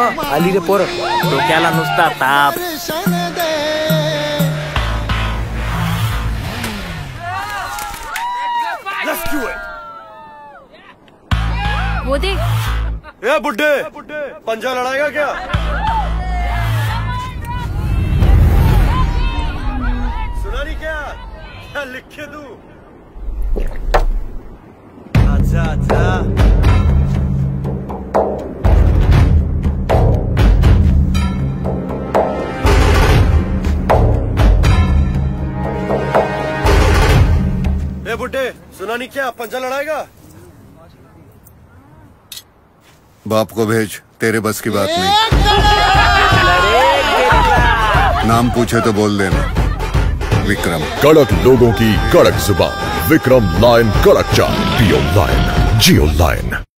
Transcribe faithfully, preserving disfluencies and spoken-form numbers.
आली रे पोर डोक्याला नुसता ताप. वो दे. ए बुड्ढे, पंजा लड़ाएगा क्या? सुना नहीं क्या? क्या लिख के दूं? अच्छा अच्छा. ए बुड्ढे, सुना नहीं क्या? पंजा लड़ाएगा? बाप को भेज, तेरे बस की बात नहीं. नाम पूछे तो बोल देना. विक्रम. कड़क लोगों की कड़क जुबान. विक्रम लायन कड़क चाल. पियो लायन, जियो लायन.